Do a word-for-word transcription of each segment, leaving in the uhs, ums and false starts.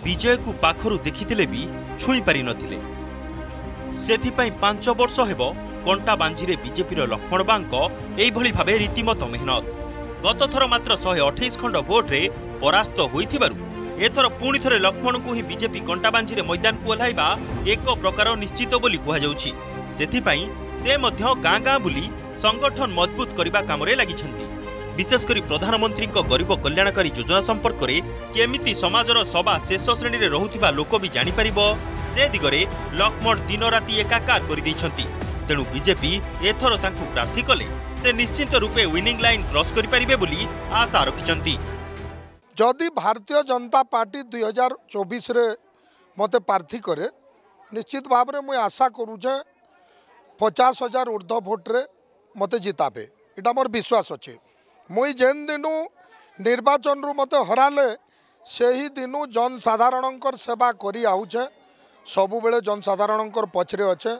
विजय को पाखरु देखिथिले भी छुई पारि नथिले। सेथिपाई पांच वर्ष हेबो कंटा बांझीरे बीजेपी लक्ष्मण बांक एई भली भाबे रीतिमत मेहनत। गत थर मात्र एक सौ अट्ठाईस खंड भोट्रे परास्त होइथिबारु एथर पुणी थरे लक्ष्मण को ही बीजेपी कंटा बांझीरे मैदान को ओह्लाइबा एक प्रकार निश्चित बोली कुहा जाउछि। सेथिपाई से मध्य गाँ गाँ बुली संगठन मजबूत करबा कामरे लागिछन्ति। विशेषकर प्रधानमंत्री गरीब कल्याणकारी योजना संपर्क में केमिति समाजर सभा शेष श्रेणी में रहुथिबा लोक भी जानि परिबो से दिगरे लक्ष्मण दिन राति एकाकार कर दैछन्ति। तेणु बीजेपी एथर तांकु प्रार्थी कले से निश्चित रूपे विनिंग लाइन क्रॉस करि परिबे बोली आशा रखिछन्ति। जदि भारतीय जनता पार्टी दुई हजार चौबीस रे मते प्रार्थी करे निश्चित भाव में मुझे आशा करूचे पचास हजार ऊर्ध्व भोट्रे मते जिताबे इटा मोर विश्वास अच्छे। मुई जेन दिनु निर्वाचन रु मते हराले से ही दिनु जनसाधारणकर सेवा करी आउचे सबु बेले जनसाधारणकर पछरे अच्छे।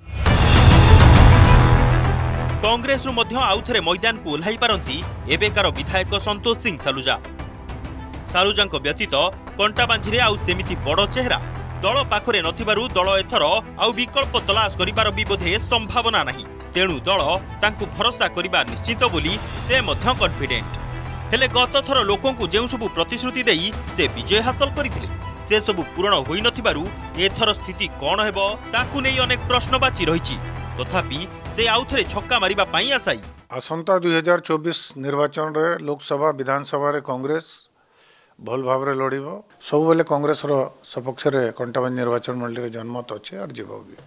कांग्रेस रु मध्य आउथरे मैदान को ओह्लाई पारंती एबेकार विधायक संतोष सिंह सालुजा। सालुजांक व्यतीत कंटाबांझीरे आउ सेमिति बड़ चेहरा दल पाखरे नथिबारु दल एथर आउ विकल्प तलाश करिबार भी बोधे संभावना नाही। तेणु दल तांकु भरोसा करिबा निश्चित बोली से मध्य कॉन्फिडेंट। हेले गत थर लोकंकु जेउ सबु प्रतिश्रुति देई से विजय हासिल करिथिले से सबु पूर्ण होई नथिबारु एथर स्थिति कोन हेबो ताकु नै अनेक प्रश्नबाची रहिछि। तथापि से आउथरे छक्का मारिबा पई आसाई। आसंता दुई हजार चौबीस निर्वाचन रे लोकसभा विधानसभा रे कांग्रेस भल भाव रे लड़िबो सब बेले कांग्रेस रो सपक्ष रे कंटाबांझी निर्वाचन मंडली रे जनमत अछि और जीवो भी।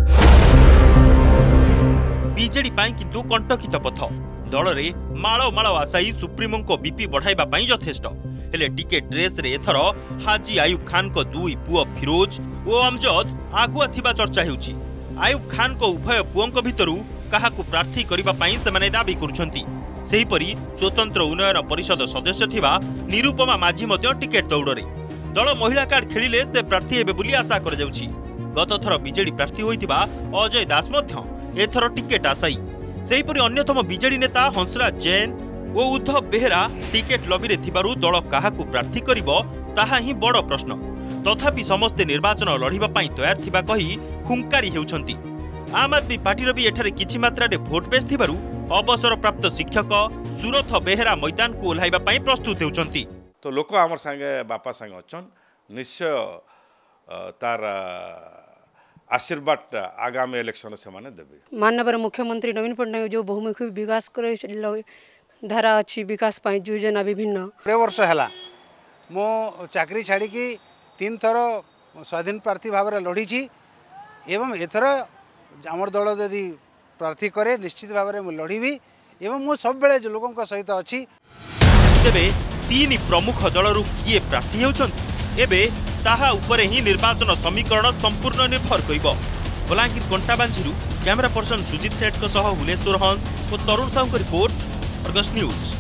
बीजेडी पाई किंतु कंटकित पथ दल रे माळ माळ आसाई सुप्रीमो को बीपी बढ़ाइबा पाई यथेष्ट। हेले टिकेट रेस रे एथर हाजी आयुब खान को दुई पुओ फिरोज ओ अमजद आगुआ थिबा चर्चा हेउछि। आयुब खान को उभय पुओंक भितरु काहाकु प्रार्थी करिबा पाई सेमाने दाबी करुछन्ति। सेहीपरि स्वतंत्र उन्नयन परिषद सदस्य थिबा निरुपमा माझी मध्य टिकेट दौड़रे दल महिला कार्ड खेलिले से प्रार्थी हेबे बोली आशा कर जाउछि। गत थर बीजेडी प्रार्थी होइतिबा अजय दास मध्य एथर टिकेट आसाई। सेहीपरि अन्यतम बीजेडी नेता हंसराज जैन ओ उद्धव बेहरा टिकेट लबीरे थिबारु दल काहाकु प्रार्थी करिबो ताहा ही बड़ प्रश्न। तथापि समस्ते निर्वाचन लड़िबा पाई तैयार थिबा कही हुंकारी हेउछन्ति। आम आदमी पार्टी भी एठारे किछि मात्रा रे भोट बेच थिबारु अवसर प्राप्त शिक्षक सुरथ बेहरा मैदान को ओह्लाइबा पाई प्रस्तुत हेउछन्ति। तो लोक आमर संगे बापा संगे अछन निश्चय तार आशीर्वाद आगामी इलेक्शन से माने देबे। माननीय मुख्यमंत्री नवीन पटनायक जो बहुमुखी विकास करे धारा अच्छी विकास पाई योजना विभिन्न प्रे वर्ष है मो चाकरी छाड़ी की तीन थर स्वाधीन प्रार्थी भाव में लड़ी एवं एथर आमर दल जदि प्रार्थी करे निश्चित भाव में लड़बी एवं मो सब बेले लोकों सहित अच्छी। तेबे तीन प्रमुख दलरू किए प्रार्थी होउछन्ति एबे ताहा उपरे ही निर्वाचन समीकरण संपूर्ण निर्भर करिबो। बलांगीर कंटाबांझीरू कैमरा पर्सन सुजित सेठ सह हुलेश्वर हंस और Tarun Sahu report Argus news.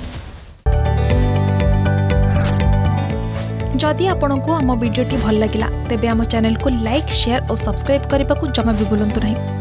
जदि आपंक आम भिडी भल लगा तेब आम चैनल को लाइक शेयर और सब्सक्राइब करने को जमा भी भूलु नहीं।